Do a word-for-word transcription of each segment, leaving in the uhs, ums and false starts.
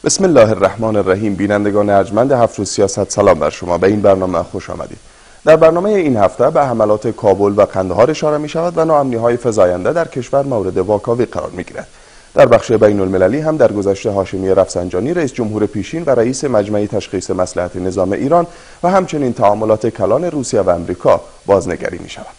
بسم الله الرحمن الرحیم. بینندگان ارجمند هفت روز سیاست، سلام بر شما. به این برنامه خوش آمدید. در برنامه این هفته به حملات کابل و قندهار اشاره می شود و ناامنی‌های فزاینده در کشور مورد واکاوی قرار می گیرد. در بخش بین المللی هم در گذشته هاشمی رفسنجانی رئیس جمهور پیشین و رئیس مجمع تشخیص مصلحت نظام ایران و همچنین تعاملات کلان روسیه و امریکا بازنگری می شود.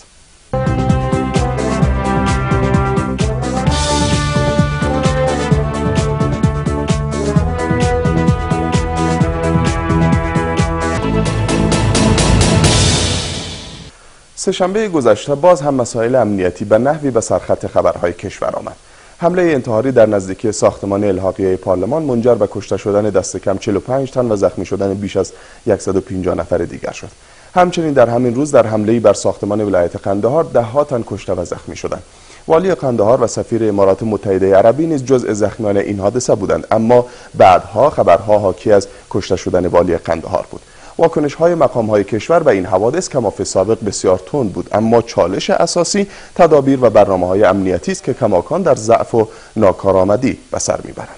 سه‌شنبه گذشته باز هم مسائل امنیتی به نحوی به سرخط خبرهای کشور آمد. حمله انتحاری در نزدیکی ساختمان الحاقیه پارلمان منجر به کشته شدن دست کم چهل و پنج تن و زخمی شدن بیش از صد و پنجاه نفر دیگر شد. همچنین در همین روز در حمله‌ای بر ساختمان ولایت قندهار ده ها تن کشته و زخمی شدند. والی قندهار و سفیر امارات متحده عربی نیز جزء زخمیان این حادثه بودند، اما بعدها خبرها حاکی از کشته شدن والی قندهار بود. واکنش‌های مقام‌های کشور به این حوادث کماف سابق بسیار تند بود، اما چالش اساسی تدابیر و برنامه‌های امنیتی است که کماکان در ضعف و ناکارآمدی به سر می‌برند.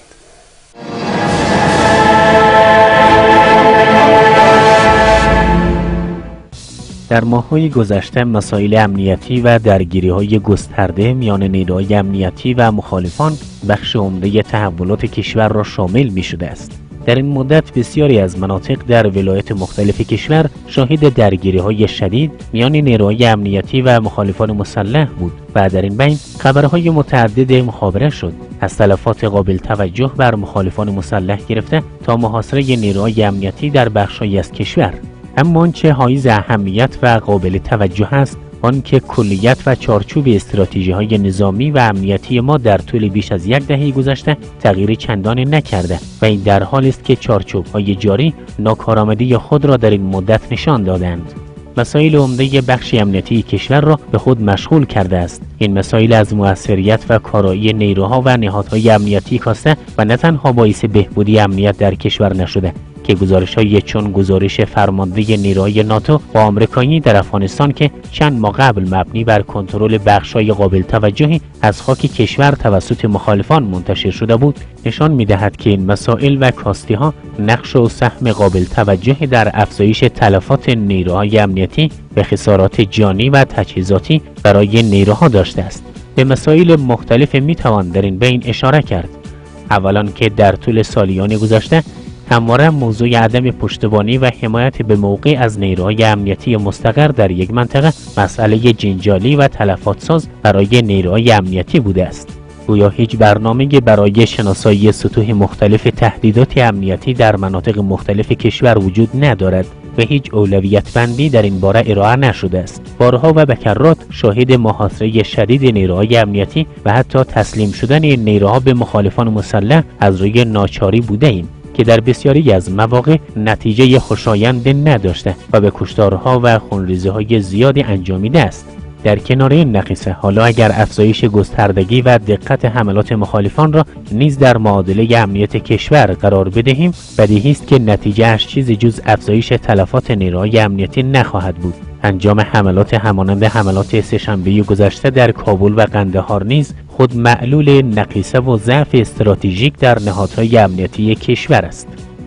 در ماه‌های گذشته مسائل امنیتی و درگیری‌های گسترده میان نیروهای امنیتی و مخالفان بخش عمده تحولات کشور را شامل می‌شده است. در این مدت بسیاری از مناطق در ولایات مختلف کشور شاهد درگیری‌های شدید میان نیروهای امنیتی و مخالفان مسلح بود و در این بین خبرهای متعدد مخابره شد، از تلفات قابل توجه بر مخالفان مسلح گرفته تا محاصره نیروهای امنیتی در بخش‌هایی از کشور. اما آنچه حایز اهمیت و قابل توجه است آنکه کلیت و چارچوب استراتژی‌های نظامی و امنیتی ما در طول بیش از یک دهه گذشته تغییر چندانی نکرده و این در حالی است که چارچوب‌های جاری ناکارآمدی خود را در این مدت نشان دادند. مسائل عمده بخش امنیتی کشور را به خود مشغول کرده است. این مسائل از موثریت و کارایی نیروها و نهادهای امنیتی کاسته و نه تنها باعث بهبودی امنیت در کشور نشده که گزارش‌های چون گزارش فرمانده نیروهای ناتو و آمریکایی در افغانستان که چند ماه قبل مبنی بر کنترل بخش‌های قابل توجهی از خاک کشور توسط مخالفان منتشر شده بود نشان می‌دهد که این مسائل و کاستی‌ها نقش و سهم قابل توجهی در افزایش تلفات نیروهای امنیتی به خسارات جانی و تجهیزاتی برای نیروها داشته است. به مسائل مختلف می‌توان در این بین اشاره کرد. اولا که در طول سالیان گذشته همواره موضوع عدم پشتیبانی و حمایت به موقع از نیروهای امنیتی مستقر در یک منطقه مسئله جنجالی و تلفات ساز برای نیروهای امنیتی بوده است. گویا هیچ برنامه‌ای برای شناسایی سطوح مختلف تهدیدات امنیتی در مناطق مختلف کشور وجود ندارد و هیچ اولویت بندی در این باره ارائه نشده است. بارها و بکرات شاهد محاصره شدید نیروهای امنیتی و حتی تسلیم شدن این نیروها به مخالفان مسلح از روی ناچاری بوده ایم که در بسیاری از مواقع نتیجه خوشایند نداشته و به کشتارها و خونریزی‌های زیادی انجامیده است. در کنار این نقیصه حالا اگر افزایش گستردگی و دقت حملات مخالفان را نیز در معادله امنیت کشور قرار بدهیم، بدیهی است که نتیجه‌اش چیزی جز افزایش تلفات نیروهای امنیتی نخواهد بود. انجام حملات همانند حملات سه‌شنبه گذشته در کابل و قندهار نیز خود معلول نقیصه و ضعف استراتژیک در نهادهای امنیتی کشور است.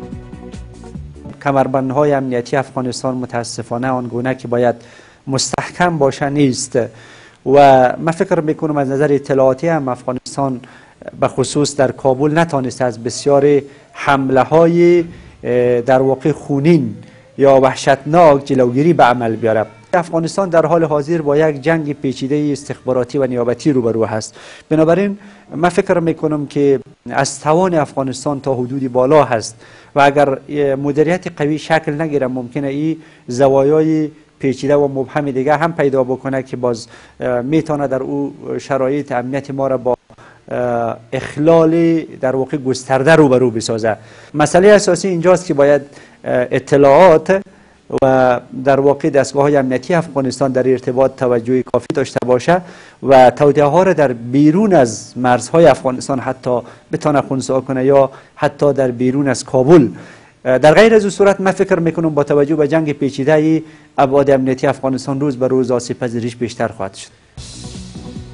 کمربندهای امنیتی افغانستان متاسفانه آنگونه که باید مستحکم باشه نیست و من فکر میکنم از نظر اطلاعاتی هم افغانستان به خصوص در کابل نتانسته از بسیار حمله های در واقع خونین یا وحشتناک جلوگیری به عمل بیاره. افغانستان در حال حاضر با یک جنگ پیچیده استخباراتی و نیابتی روبرو هست. بنابراین من فکر میکنم که از توان افغانستان تا حدودی بالا هست و اگر مدیریت قوی شکل نگیره ممکنه این زوایای پیچیده و مبهم دیگه هم پیدا بکنه که باز میتونه در او شرایط امنیت ما را با اخلال در واقع گسترده روبرو بسازه. مسئله اساسی اینجاست که باید اطلاعات و در واقع دستگاه‌های امنیتی افغانستان در ارتباط توجه کافی داشته باشه و توطئه ها را در بیرون از مرزهای افغانستان حتی بتونه خنثی کنه یا حتی در بیرون از کابل. در غیر از این صورت من فکر میکنم با توجه به جنگ پیچیده ابعاد امنیتی افغانستان روز به روز آسیب پذیریش بیشتر خواهد شد.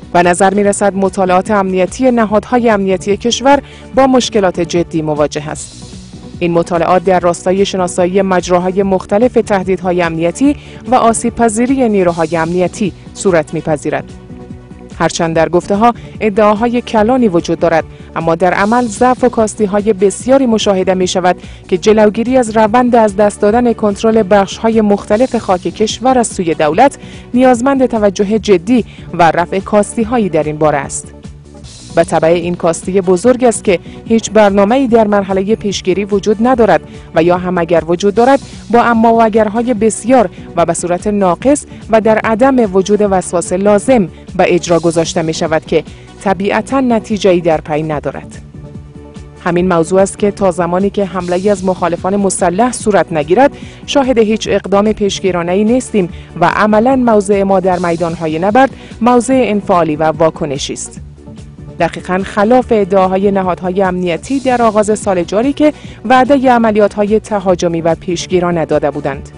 به نظر می رسد مطالعات امنیتی نهادهای امنیتی کشور با مشکلات جدی مواجه است. این مطالعات در راستای شناسایی مجراهای مختلف تهدیدهای امنیتی و آسیب‌پذیری نیروهای امنیتی صورت می‌پذیرد. هرچند در گفته‌ها ادعاهای کلانی وجود دارد، اما در عمل ضعف و کاستی‌های بسیاری مشاهده می‌شود که جلوگیری از روند از دست دادن کنترل بخش‌های مختلف خاک کشور از سوی دولت نیازمند توجه جدی و رفع کاستی‌هایی در این باره است. به تبع این کاستی بزرگ است که هیچ برنامه‌ای در مرحله پیشگیری وجود ندارد و یا هم اگر وجود دارد با اما و اگرهای بسیار و به صورت ناقص و در عدم وجود وسواس لازم به اجرا گذاشته می شود که طبیعتاً نتیجه‌ای در پی ندارد. همین موضوع است که تا زمانی که حمله‌ای از مخالفان مسلح صورت نگیرد شاهد هیچ اقدام پیشگیرانه‌ای نیستیم و عملاً موضع ما در میدان‌های نبرد موضع انفعالی و واکنشی است. دقیقاً خلاف ادعاهای نهادهای امنیتی در آغاز سال جاری که وعده عملیات‌های تهاجمی و پیشگیرانه داده بودند.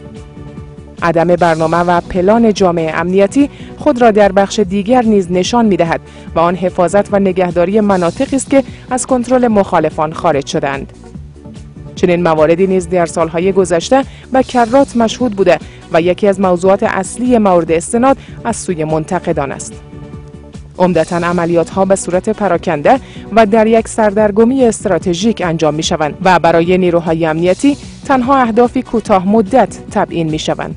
عدم برنامه و پلان جامع امنیتی خود را در بخش دیگر نیز نشان می‌دهد و آن حفاظت و نگهداری مناطقی است که از کنترل مخالفان خارج شدند. چنین مواردی نیز در سالهای گذشته به کرات مشهود بوده و یکی از موضوعات اصلی مورد استناد از سوی منتقدان است. عمدتاً عملیات‌ها به صورت پراکنده و در یک سردرگمی استراتژیک انجام می‌شوند و برای نیروهای امنیتی تنها اهدافی کوتاه مدت تبیین می‌شوند.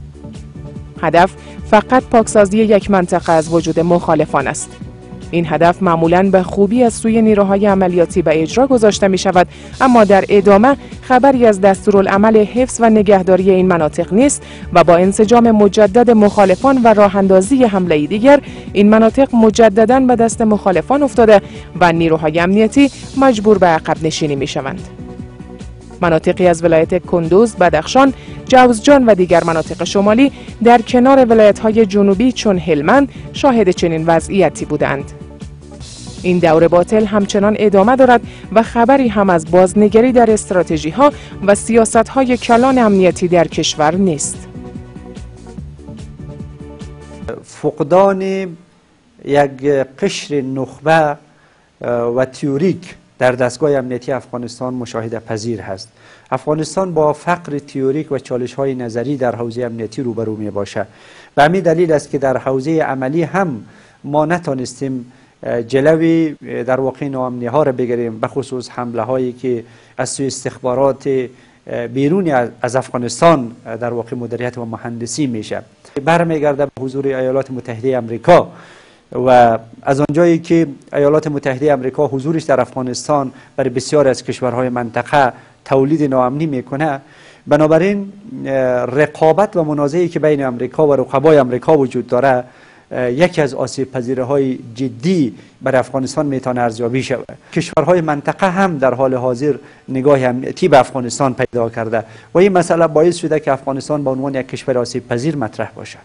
هدف فقط پاکسازی یک منطقه از وجود مخالفان است. این هدف معمولاً به خوبی از سوی نیروهای عملیاتی به اجرا گذاشته می‌شود، اما در ادامه خبری از دستورالعمل حفظ و نگهداری این مناطق نیست و با انسجام مجدد مخالفان و راه‌اندازی حمله دیگر این مناطق مجدداً به دست مخالفان افتاده و نیروهای امنیتی مجبور به عقب نشینی می‌شوند. مناطقی از ولایت کندوز، بدخشان، جوزجان و دیگر مناطق شمالی در کنار ولایت‌های جنوبی چون هلمند شاهد چنین وضعیتی بودند. این دور باطل همچنان ادامه دارد و خبری هم از بازنگری در استراتژی‌ها و سیاست‌های کلان امنیتی در کشور نیست. فقدان یک قشر نخبه و تیوریک در دستگاه امنیتی افغانستان مشاهده پذیر هست. افغانستان با فقر تیوریک و چالش‌های نظری در حوزه امنیتی روبرو می باشد. به همین دلیل است که در حوزه عملی هم ما نتانستیم جلوی در واقع ناامنی ها را بگیریم، به خصوص حمله هایی که از سوی استخبارات بیرونی از افغانستان در واقع مدیریت و مهندسی میشه. برمیگرده به حضور ایالات متحده آمریکا و از آنجایی که ایالات متحده آمریکا حضورش در افغانستان برای بسیار از کشورهای منطقه تولید ناامنی میکنه، بنابراین رقابت و منازعه‌ای که بین آمریکا و رقبای آمریکا وجود داره یکی از آسیب پذیری‌های جدی برای افغانستان میتونه ارزیابی شود. کشورهای منطقه هم در حال حاضر نگاه امنیتی به افغانستان پیدا کرده و این مسئله باعث شده که افغانستان به عنوان یک کشور آسیب پذیر مطرح باشد.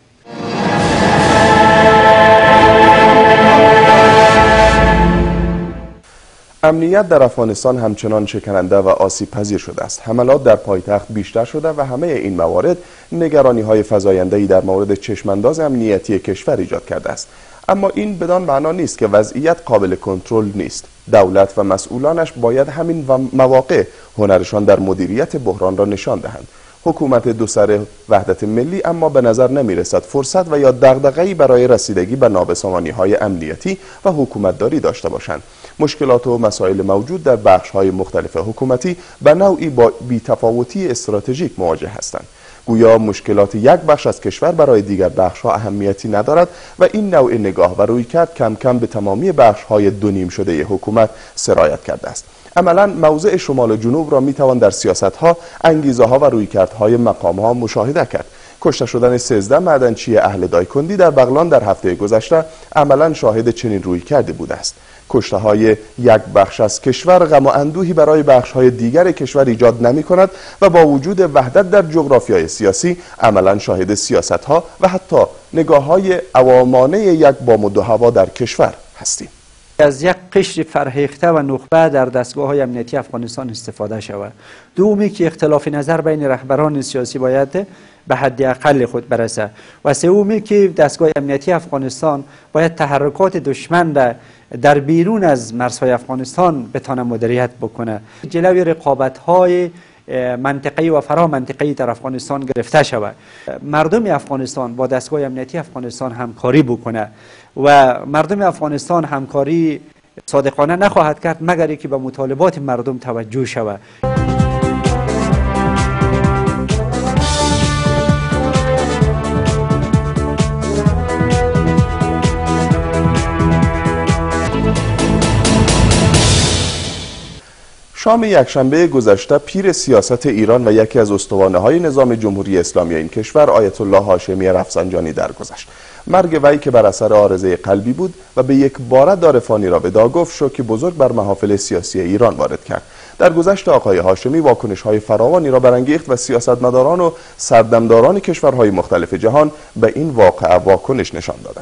امنیت در افغانستان همچنان شکننده و آسیب پذیر شده است. حملات در پایتخت بیشتر شده و همه این موارد نگرانی های فزاینده‌ای در مورد چشمانداز امنیتی کشور ایجاد کرده است. اما این بدان معنا نیست که وضعیت قابل کنترل نیست. دولت و مسئولانش باید همین مواقع هنرشان در مدیریت بحران را نشان دهند. حکومت دو سر وحدت ملی اما به نظر نمی رسد فرصت و یا دغدغه‌ای برای رسیدگی به نابسامانی‌های امنیتی و حکومتداری داشته باشند. مشکلات و مسائل موجود در بخش‌های مختلف حکومتی به نوعی با بی‌تفاوتی استراتژیک مواجه هستند. گویا مشکلات یک بخش از کشور برای دیگر بخش‌ها اهمیتی ندارد و این نوع نگاه و رویکرد کم کم به تمامی بخش‌های دو نیم شده حکومت سرایت کرده است. عملاً موضع شمال و جنوب را میتوان در سیاست‌ها، انگیزه‌ها و رویکردهای مقام‌ها مشاهده کرد. کشته شدن سیزده معدنچی اهل دایکندی در بغلان در هفته گذشته عملاً شاهد چنین رویکردی بوده است. کشته‌های یک بخش از کشور غم و اندوهی برای بخش‌های دیگر کشور ایجاد نمی‌کند و با وجود وحدت در جغرافیای سیاسی عملاً شاهد سیاست‌ها و حتی نگاه‌های عوامانه یک بام و دو هوا در کشور هستیم. از یک قشر فرهیخته و نخبه در دستگاه های امنیتی افغانستان استفاده شود. دومی که اختلاف نظر بین رهبران سیاسی باید به حد اقل خود برسه و سومی که دستگاه امنیتی افغانستان باید تحرکات دشمن را در بیرون از مرزهای افغانستان بتانه مدیریت بکنه. جلوی رقابت های منطقه‌ای و فرا منطقه‌ای در افغانستان گرفته شود. مردم افغانستان با دستگاه امنیتی افغانستان همکاری بکنه و مردم افغانستان همکاری صادقانه نخواهد کرد مگر اینکه به مطالبات مردم توجه شود. شام یکشنبه گذشته پیر سیاست ایران و یکی از استوانه‌های نظام جمهوری اسلامی این کشور آیت الله هاشمی رفسنجانی درگذشت. مرگ وی که بر اثر عارضه قلبی بود و به یک باره دار فانی را به دا گفت، شوکی بزرگ بر محافل سیاسی ایران وارد کرد. درگذشت آقای هاشمی واکنش‌های فراوانی را برانگیخت و سیاستمداران و سردمداران کشورهای مختلف جهان به این واقعه واکنش نشان دادند.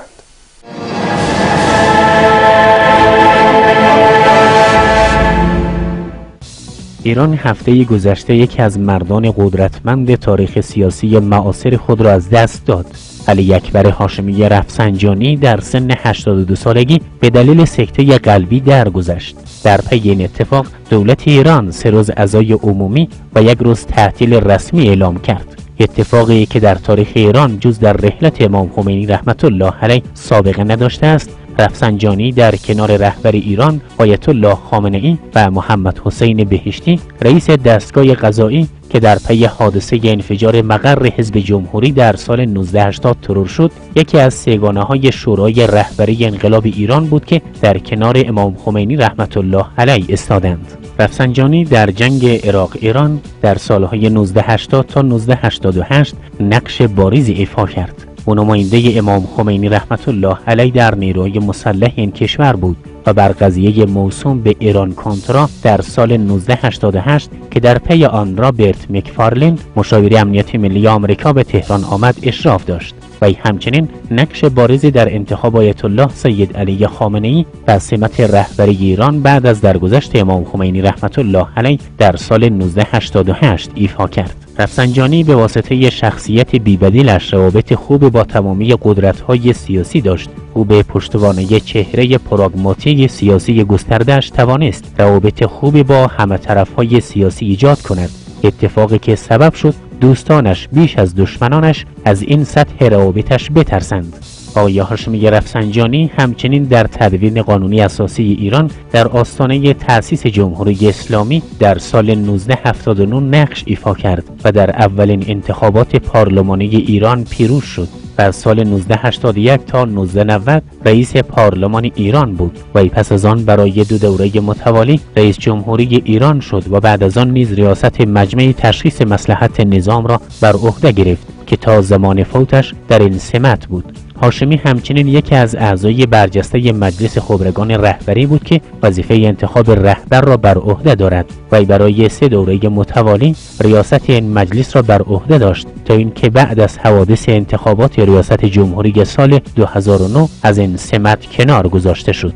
ایران هفته گذشته یکی از مردان قدرتمند تاریخ سیاسی معاصر خود را از دست داد. علی اکبر هاشمی رفسنجانی در سن هشتاد و دو سالگی به دلیل سکته قلبی درگذشت. در پی این اتفاق دولت ایران سه روز عزای عمومی و یک روز تعطیل رسمی اعلام کرد. اتفاقی که در تاریخ ایران جز در رحلت امام خمینی رحمت الله علیه سابقه نداشته است. رفسنجانی در کنار رهبر ایران آیت الله خامنه‌ای و محمد حسین بهشتی رئیس دستگاه قضایی که در پی حادثه انفجار مقر حزب جمهوری در سال نوزده هشتاد ترور شد، یکی از سگانه‌های شورای رهبری انقلاب ایران بود که در کنار امام خمینی رحمت الله علیه ایستادند. رفسنجانی در جنگ عراق ایران در سالهای نوزده هشتاد تا نوزده هشتاد و هشت نقش بارزی ایفا کرد. او نماینده امام خمینی رحمت الله علیه در نیروهای مسلح این کشور بود و بر قضیه موسوم به ایران کنترا در سال نوزده هشتاد و هشت که در پی آن رابرت مکفارلند مشاور امنیت ملی آمریکا به تهران آمد اشراف داشت. و همچنین نقش بارزی در انتخاب آیت الله سید علی خامنه‌ای به سمت رهبری ایران بعد از درگذشت امام خمینی رحمت الله علیه در سال نوزده هشتاد و هشت ایفا کرد. رفسنجانی به واسطه شخصیت بی‌بدیلش روابط خوب با تمامی قدرت‌های سیاسی داشت. او به پشتوانه چهره پراگماتیک سیاسی گسترده‌اش توانست روابط خوبی با همه طرف‌های سیاسی ایجاد کند، اتفاقی که سبب شد دوستانش بیش از دشمنانش از این سطح روابطش بترسند. آقای هاشمی رفسنجانی همچنین در تدوین قانونی اساسی ایران در آستانه تأسیس جمهوری اسلامی در سال نوزده هفتاد و نه نقش ایفا کرد و در اولین انتخابات پارلمانی ایران پیروز شد و از سال نوزده هشتاد و یک تا نوزده نود رئیس پارلمان ایران بود و پس از آن برای دو دوره متوالی رئیس جمهوری ایران شد و بعد از آن نیز ریاست مجمع تشخیص مصلحت نظام را بر عهده گرفت که تا زمان فوتش در این سمت بود. هاشمی همچنین یکی از اعضای برجسته مجلس خبرگان رهبری بود که وظیفه انتخاب رهبر را بر عهده دارد و برای سه دوره متوالی ریاست این مجلس را بر عهده داشت تا اینکه بعد از حوادث انتخابات ریاست جمهوری سال دو هزار و نه از این سمت کنار گذاشته شد.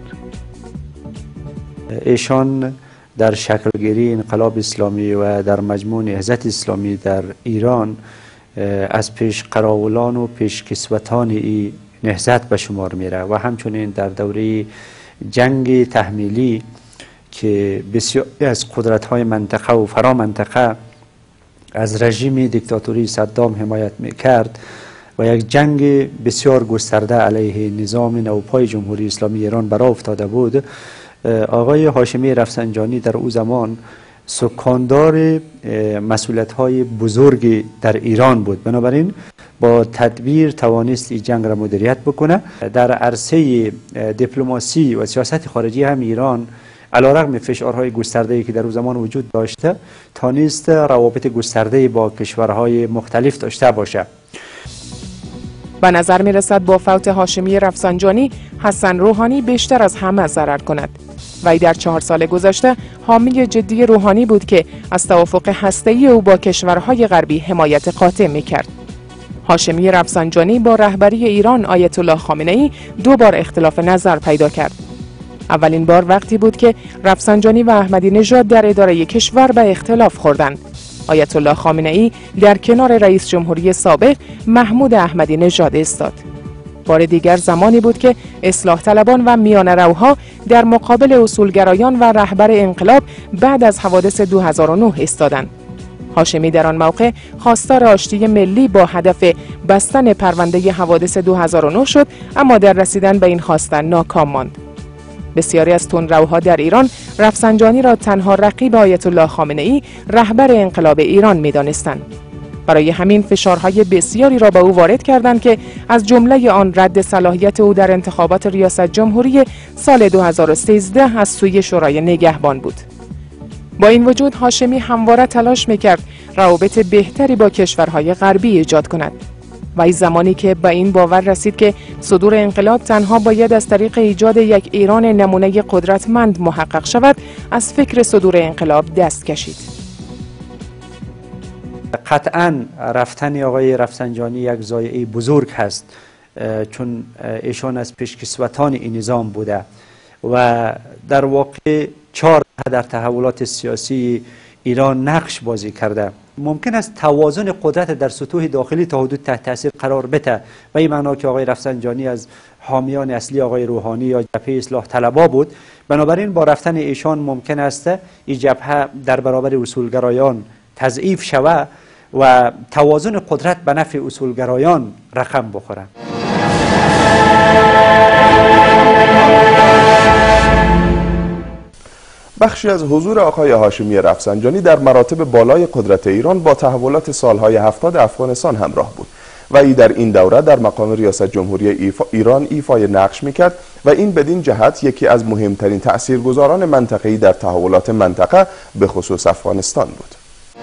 ایشان در شکلگیری انقلاب اسلامی و در مجموع نهضت اسلامی در ایران از پیش قراولان و پیش کسوتان ای نهضت به شمار میره و همچنین در دوره جنگ تحمیلی که بسیاری از قدرت‌های منطقه و فرا منطقه از رژیم دیکتاتوری صدام حمایت میکرد و یک جنگ بسیار گسترده علیه نظام نوپای جمهوری اسلامی ایران برآ افتاده بود. آقای هاشمی رفسنجانی در او زمان سکاندار مسئولیت‌های بزرگی در ایران بود، بنابراین با تدبیر توانست این جنگ را مدیریت بکنه. در عرصه دیپلماسی و سیاست خارجی هم ایران علیرغم فشارهای گسترده‌ای که در او زمان وجود داشته توانست روابط گسترده با کشورهای مختلف داشته باشه. به نظر می رسد با فوت هاشمی رفسنجانی حسن روحانی بیشتر از همه ضرر کند. وی در چهار سال گذشته حامی جدی روحانی بود که از توافق هسته‌ای او با کشورهای غربی حمایت قاطع می کرد. هاشمی رفسنجانی با رهبری ایران آیت الله خامنه‌ای دو بار اختلاف نظر پیدا کرد. اولین بار وقتی بود که رفسنجانی و احمدی نژاد در اداره کشور به اختلاف خوردند. آیت الله خامنه ای در کنار رئیس جمهوری سابق محمود احمدی نژاد ایستاد. بار دیگر زمانی بود که اصلاح طلبان و میانه روها در مقابل اصولگرایان و رهبر انقلاب بعد از حوادث دو هزار و نه ایستادند. هاشمی در آن موقع خواستار آشتی ملی با هدف بستن پرونده حوادث دو هزار و نه شد، اما در رسیدن به این خواستن ناکام ماند. بسیاری از تندروها در ایران رفسنجانی را تنها رقیب آیت الله خامنه ای رهبر انقلاب ایران می‌دانستند. برای همین فشارهای بسیاری را به او وارد کردند که از جمله آن رد صلاحیت او در انتخابات ریاست جمهوری سال دو هزار و سیزده از سوی شورای نگهبان بود. با این وجود هاشمی همواره تلاش می‌کرد روابط بهتری با کشورهای غربی ایجاد کند. و این زمانی که به این باور رسید که صدور انقلاب تنها باید از طریق ایجاد یک ایران نمونه قدرتمند محقق شود، از فکر صدور انقلاب دست کشید. قطعاً رفتن آقای رفسنجانی یک ضایعه بزرگ هست، چون ایشان از پیشکسوتان این نظام بوده و در واقع چهار در تحولات سیاسی ایران نقش بازی کرده. ممکن است توازن قدرت در سطوح داخلی تا حدود تحت تاثیر قرار بده و این معنا که آقای رفسنجانی از حامیان اصلی آقای روحانی یا جبهه اصلاح طلبها بود. بنابراین با رفتن ایشان ممکن است این جبهه در برابر اصولگرایان تضعیف شود و توازن قدرت به نفع اصولگرایان رقم بخوره. بخشی از حضور آقای هاشمی رفسنجانی در مراتب بالای قدرت ایران با تحولات سالهای هفتاد افغانستان همراه بود و ای در این دوره در مقام ریاست جمهوری ایران ایفای نقش میکرد و این بدین جهت یکی از مهمترین تأثیرگذاران منطقه‌ای در تحولات منطقه به خصوص افغانستان بود.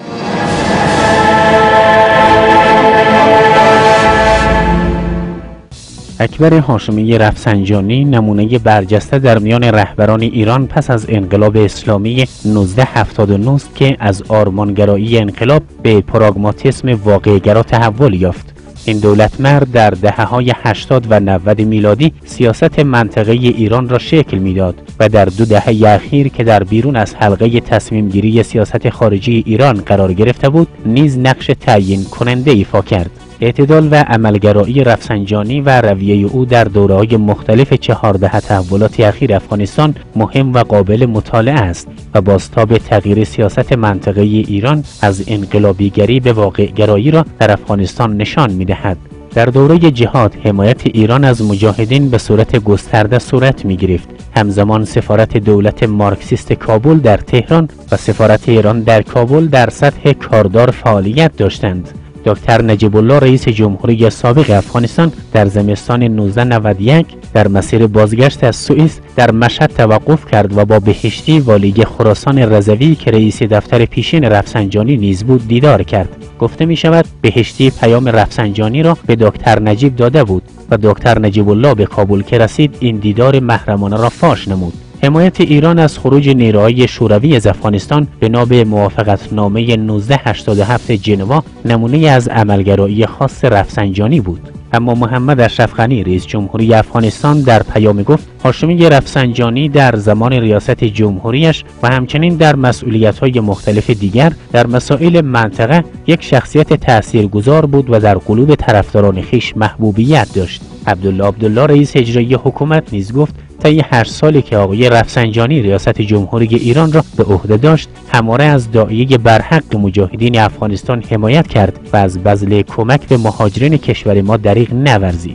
اکبر هاشمی رفسنجانی نمونه برجسته در میان رهبران ایران پس از انقلاب اسلامی نوزده هفتاد و نه است که از آرمانگرایی انقلاب به پراگماتیسم واقع‌گرا تحول یافت. این دولت مرد در دهه‌های هشتاد و نود میلادی سیاست منطقه ایران را شکل میداد و در دو دهه اخیر که در بیرون از حلقه تصمیم گیری سیاست خارجی ایران قرار گرفته بود، نیز نقش تعیین کننده ایفا کرد. اعتدال و عملگرایی رفسنجانی و رویه او در دوره‌های مختلف چهارده تحولات اخیر افغانستان مهم و قابل مطالعه است و بازتاب تغییر سیاست منطقه ایران از انقلابیگری به واقع‌گرایی را در افغانستان نشان می‌دهد. در دوره جهاد حمایت ایران از مجاهدین به صورت گسترده صورت می‌گرفت. همزمان سفارت دولت مارکسیست کابل در تهران و سفارت ایران در کابل در سطح کاردار فعالیت داشتند. دکتر نجیب الله رئیس جمهوری سابق افغانستان در زمستان نوزده نود و یک در مسیر بازگشت از سوئیس در مشهد توقف کرد و با بهشتی والی خراسان رضوی که رئیس دفتر پیشین رفسنجانی نیز بود دیدار کرد. گفته می شود بهشتی پیام رفسنجانی را به دکتر نجیب داده بود و دکتر نجیب الله به کابل که رسید این دیدار محرمانه را فاش نمود. حمایت ایران از خروج نیروهای شوروی از افغانستان بنا به موافقتنامه نوزده هشتاد و هفت ژنوا نمونه از عملگرایی خاص رفسنجانی بود. اما محمد اشرف غنی رئیس جمهوری افغانستان در پیام گفت هاشمی رفسنجانی در زمان ریاست جمهوریش و همچنین در مسئولیت‌های مختلف دیگر در مسائل منطقه یک شخصیت تاثیرگذار بود و در قلوب طرفداران خویش محبوبیت داشت. عبدالله عبدالله رئیس اجرایی حکومت نیز گفت طی هشت سالی که آقای رفسنجانی ریاست جمهوری ایران را به عهده داشت همواره از داعیه برحق مجاهدین افغانستان حمایت کرد و از بذل کمک به مهاجرین کشور ما دریغ نورزید.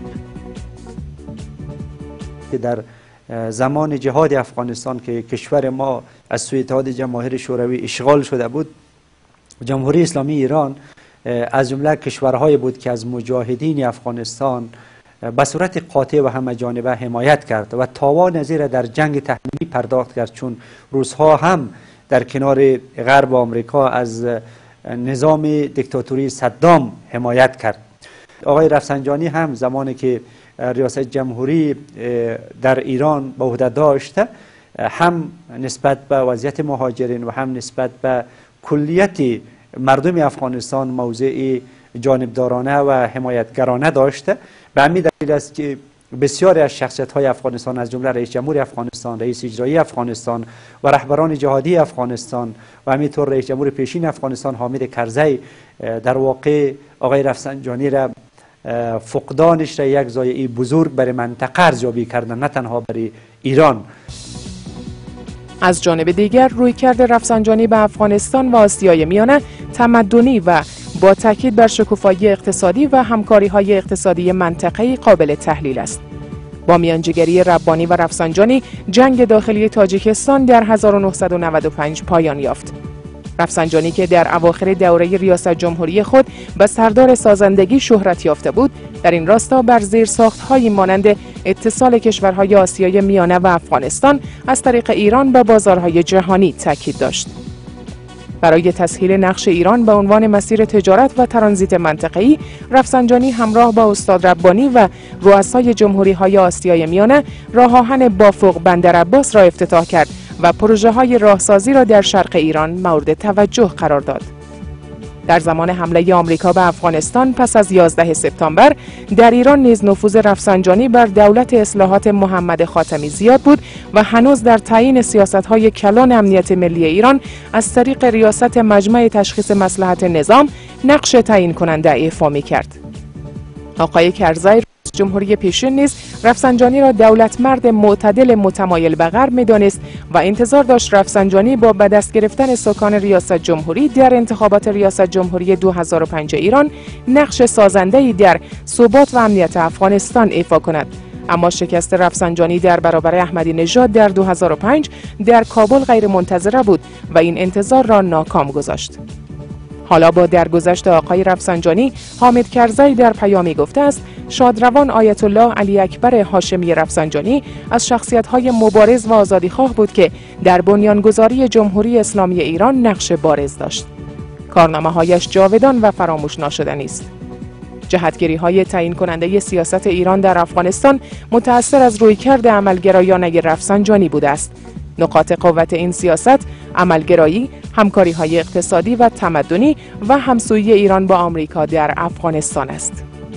در زمان جهاد افغانستان که کشور ما از سوی اتحاد جماهیر شوروی اشغال شده بود، جمهوری اسلامی ایران از جمله کشورهای بود که از مجاهدین افغانستان به صورت قاطع و همه‌جانبه حمایت کرد و تاوان نظیر در جنگ تحمیلی پرداخت کرد، چون روس‌ها هم در کنار غرب آمریکا از نظام دیکتاتوری صدام حمایت کرد. آقای رفسنجانی هم زمانی که ریاست جمهوری در ایران به عهده داشت هم نسبت به وضعیت مهاجرین و هم نسبت به کلیت مردم افغانستان موضع جانبدارانه و حمایتگرانه داشته. به همین دلیل است که بسیاری از شخصیت‌های افغانستان از جمله رئیس جمهور افغانستان، رئیس اجرایی افغانستان و رهبران جهادی افغانستان و همینطور رئیس جمهور پیشین افغانستان حامد کرزی در واقع آقای رفسنجانی را فقدانش را یک ضایعه بزرگ برای منطقه ارزیابی کردن، نه تنها برای ایران. از جانب دیگر رویکرد رفسنجانی به افغانستان و آسیای میانه تمدنی و با تاکید بر شکوفایی اقتصادی و همکاری‌های اقتصادی منطقه‌ای قابل تحلیل است. با میانجیگری ربانی و رفسنجانی جنگ داخلی تاجیکستان در هزار و نهصد و نود و پنج پایان یافت. رفسنجانی که در اواخر دوره ریاست جمهوری خود به سردار سازندگی شهرت یافته بود، در این راستا بر زیرساخت‌هایی مانند اتصال کشورهای آسیای میانه و افغانستان از طریق ایران به بازارهای جهانی تاکید داشت. برای تسهیل نقش ایران به عنوان مسیر تجارت و ترانزیت منطقه‌ای، رفسنجانی همراه با استاد ربانی و رؤسای جمهوری‌های آسیای میانه راه آهن بافق بندر عباس را افتتاح کرد و پروژه‌های راهسازی را در شرق ایران مورد توجه قرار داد. در زمان حمله آمریکا به افغانستان پس از یازده سپتامبر، در ایران نیز نفوذ رفسنجانی بر دولت اصلاحات محمد خاتمی زیاد بود و هنوز در تعیین سیاست‌های کلان امنیت ملی ایران از طریق ریاست مجمع تشخیص مصلحت نظام نقش تعیین کننده ایفا می‌کرد. آقای کرزی جمهوری پیشین نیز رفسنجانی را دولت مرد معتدل متمایل به غرب می‌دانست و انتظار داشت رفسنجانی با به دست گرفتن سکان ریاست جمهوری در انتخابات ریاست جمهوری دو هزار و پنج ایران نقش سازنده‌ای در ثبات و امنیت افغانستان ایفا کند. اما شکست رفسنجانی در برابر احمدی نژاد در دو هزار و پنج در کابل غیر منتظره بود و این انتظار را ناکام گذاشت. حالا با درگذشت آقای رفسنجانی، حامد کرزی در پیامی گفته است شادروان آیت الله علی اکبر هاشمی رفسنجانی از شخصیت‌های مبارز و آزادیخواه بود که در بنیانگذاری جمهوری اسلامی ایران نقش بارز داشت. کارنامه‌هایش جاودان و فراموش ناشدنی است. جهتگیری‌های تعیین کننده سیاست ایران در افغانستان متأثر از رویکرد عملگرایانه رفسنجانی بوده است. نقاط قوت این سیاست عملگرایی، همکاری‌های اقتصادی و تمدنی و همسویی ایران با آمریکا در افغانستان است.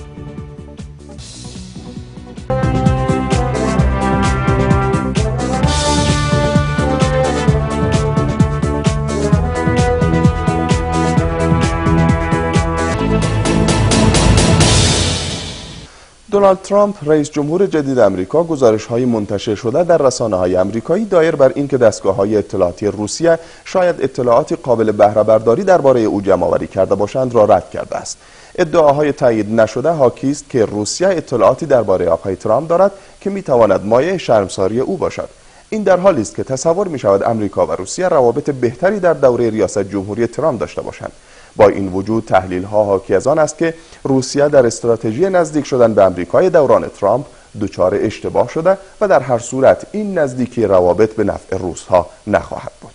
دونالد ترامپ رئیس جمهور جدید امریکا گزارش‌های منتشر شده در رسانه‌های آمریکایی دایر بر اینکه دستگاه‌های اطلاعاتی روسیه شاید اطلاعاتی قابل بهره برداری درباره او جمع‌آوری کرده باشند را رد کرده است. ادعاهای تایید نشده حاکی است که روسیه اطلاعاتی درباره آقای ترامپ دارد که می‌تواند مایه شرمساری او باشد. این در حالی است که تصور می‌شود امریکا و روسیه روابط بهتری در دوره ریاست جمهوری ترامپ داشته باشند. با این وجود تحلیل‌ها حاکی از آن است که روسیه در استراتژی نزدیک شدن به امریکای دوران ترامپ دچار اشتباه شده و در هر صورت این نزدیکی روابط به نفع روس‌ها نخواهد بود.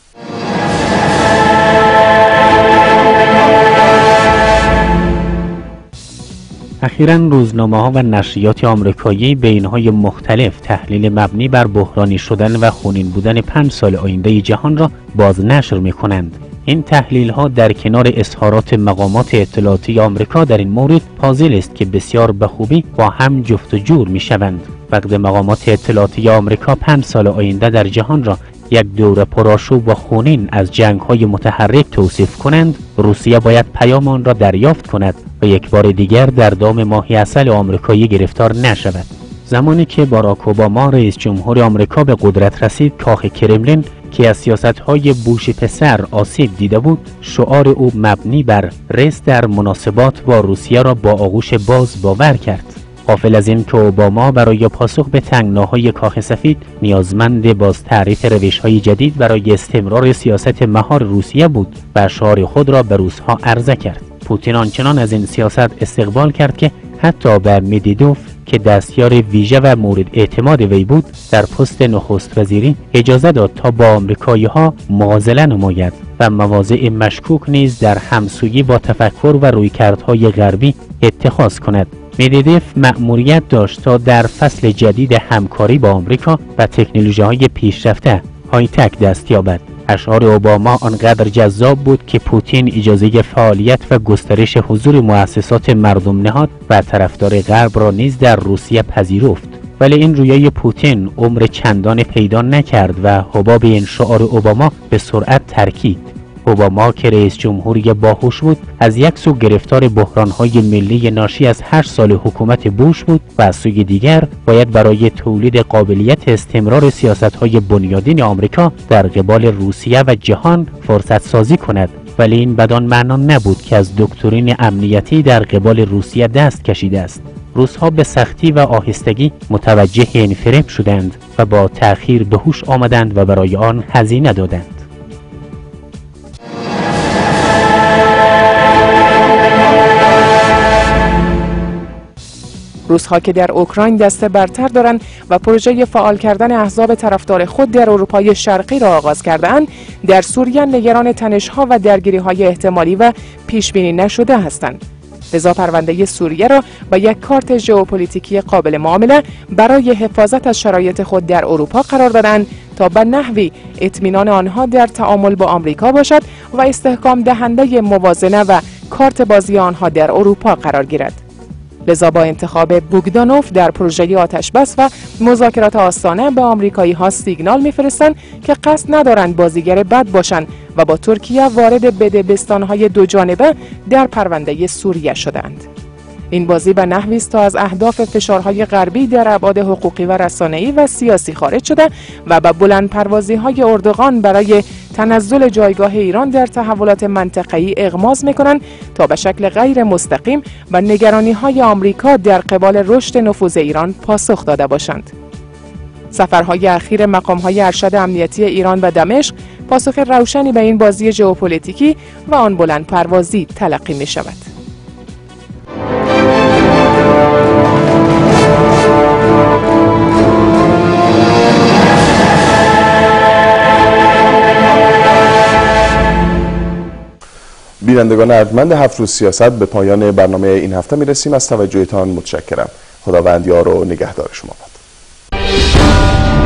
اخیراً روزنامه‌ها و نشریات آمریکایی بیان‌های مختلف تحلیل مبنی بر بحرانی شدن و خونین بودن پنج سال آینده جهان را بازنشر می‌کنند. این تحلیل‌ها در کنار اظهارات مقامات اطلاعاتی آمریکا در این مورد پازل است که بسیار به خوبی با هم جفت و جور می‌شوند. وقتی مقامات اطلاعاتی آمریکا پنج سال آینده در جهان را یک دوره پرآشوب و خونین از جنگ‌های متحرک توصیف کنند، روسیه باید پیام آن را دریافت کند و یک بار دیگر در دام ماهی عسل آمریکایی گرفتار نشود. زمانی که باراک اوباما رئیس جمهور آمریکا به قدرت رسید، کاخ کرملین که از سیاست‌های بوش پسر آسیب دیده بود، شعار او مبنی بر رس در مناسبات با روسیه را با آغوش باز باور کرد. غافل از این که اوباما برای پاسخ به تنگناهای کاخ سفید نیازمند باز تعریف روش‌های جدید برای استمرار سیاست مهار روسیه بود و شعار خود را به روس‌ها عرضه کرد. پوتین آنچنان از این سیاست استقبال کرد که حتی به مدیدوف که دستیار ویژه و مورد اعتماد وی بود در پست نخست وزیری اجازه داد تا با آمریکایی‌ها معادله نماید و مواضع مشکوک نیز در همسویی با تفکر و رویکردهای غربی اتخاذ کند. مدیدوف مأموریت داشت تا در فصل جدید همکاری با آمریکا و تکنولوژی‌های پیشرفته های تک دست یابد. اشعار اوباما آنقدر جذاب بود که پوتین اجازه فعالیت و گسترش حضور مؤسسات مردم نهاد و طرفدار غرب را نیز در روسیه پذیرفت. ولی این رویای پوتین عمر چندان پیدا نکرد و حباب این شعار اوباما به سرعت ترکید. اوباما که رئیس جمهوری باهوش بود، از یک سو گرفتار بحران‌های ملی ناشی از هشت سال حکومت بوش بود و از سوی دیگر باید برای تولید قابلیت استمرار سیاست‌های بنیادین آمریکا در قبال روسیه و جهان فرصت سازی کند. ولی این بدان معنا نبود که از دکترین امنیتی در قبال روسیه دست کشیده است. روس‌ها به سختی و آهستگی متوجه این فریب شدند و با تأخیر به هوش آمدند و برای آن هزینه دادند. روس‌ها که در اوکراین دست برتر دارند و پروژه فعال کردن احزاب طرفدار خود در اروپای شرقی را آغاز کرده‌اند، در سوریه نگران تنش‌ها و درگیری‌های احتمالی و پیش‌بینی نشده هستند. لذا پرونده سوریه را با یک کارت ژئوپلیتیکی قابل معامله برای حفاظت از شرایط خود در اروپا قرار دادند تا به نحوی اطمینان آنها در تعامل با آمریکا باشد و استحکام دهنده موازنه و کارت بازی آنها در اروپا قرار گیرد. لذا با انتخاب بوگدانوف در پروژه آتشبس و مذاکرات آستانه به آمریکایی ها سیگنال میفرستند که قصد ندارند بازیگر بد باشند و با ترکیه وارد بدبستان‌های دو جانبه در پرونده سوریه شدند. این بازی به نحوی است تا از اهداف فشارهای غربی در ابعاد حقوقی و رسانه‌ای و سیاسی خارج شده و به بلندپروازی‌های اردوغان برای تنزل جایگاه ایران در تحولات منطقه‌ای اغماض می‌کنند تا به شکل غیر مستقیم و نگرانی‌های آمریکا در قبال رشد نفوذ ایران پاسخ داده باشند. سفرهای اخیر مقام‌های ارشد امنیتی ایران و دمشق پاسخ روشنی به این بازی ژئوپلیتیکی و آن بلندپروازی تلقی می‌شود. بینندگان ارجمند هفت روز سیاست، به پایان برنامه این هفته میرسیم. از توجهتان متشکرم. خداوند یار و نگهدار شما باد.